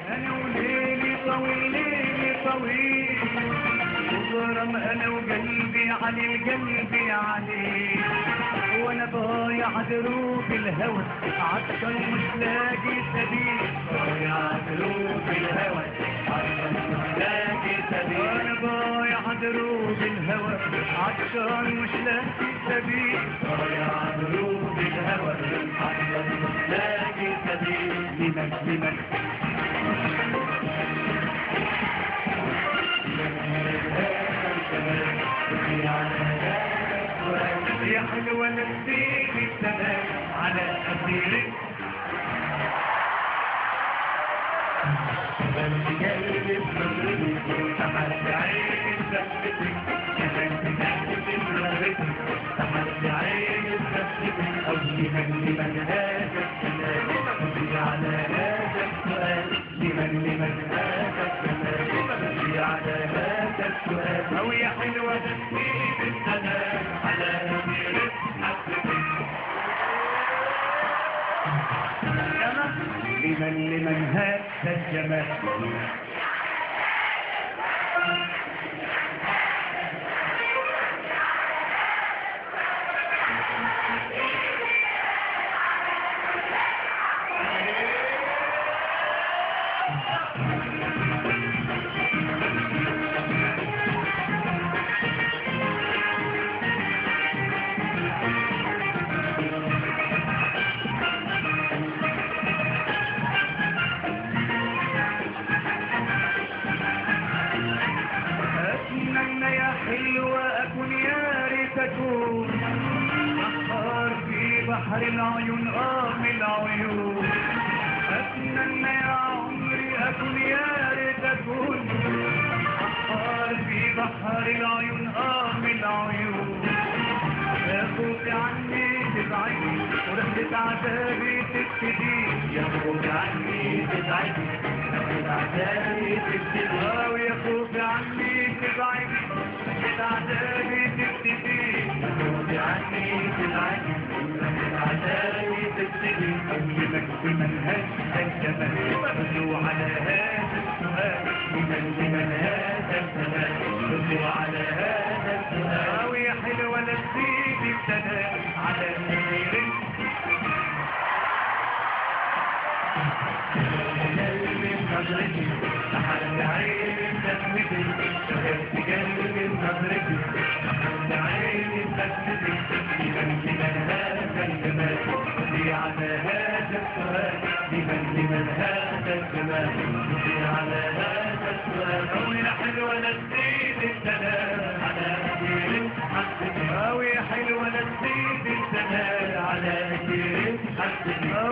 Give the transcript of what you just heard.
انا وليلي طويل ليلي طويل وغرام انا وقلبي علي قلبي علي وانا ضايع دروب الهوى عطشان مش لاقي سبيل ضايع دروب الهوى عطشان مش لاقي سبيل وانا ضايع دروب الهوى عطشان مش لاقي سبيل ضايع دروب الهوى عطشان مش لاقي سبيل لمن يا حلوة نسيت السلام على أسيرك بنت قلبي بنظرتك تحت عيني بسفتك كمان بنت بنظرتك تحت عيني بسفتك قولي لمن هذا السلام قولي على هذا السؤال لمن هذا السلام قولي على هذا السؤال أو يا حلوة نسيت السلام على أسيرك لمن هذا الجمال بحر العيون من العيون أتمنى يا عمري أكون يا ريت أكون أحار في بحر العيون من العيون يا خوفي عني تبعدني ورحلة عذابي تبتدي يا خوفي عني تبعدني ورحلة عذابي تبتدي ويا خوفي عني تبعدني ورحلة عذابي تبتدي يا خوفي عني تبعدني عذابي تبتدي أجيبك بمنهج الجمال ردوا على هذا السؤال لمن هذا الزمان ردوا على هذا السؤال ويا حلوة نسيت السلام على سريرك قلبي بنظرتي لحد عيني بسمتي شغلت قلبي بنظرتي لحد عيني بسمتي لمن هذا الجمال قولي على هذا السؤال لمن هذا الجمال قولي على هذا السؤال أو يا حلوة نسيت السلام على أسيرك حسبك أو يا حلوة نسيت السلام على أسيرك حسبك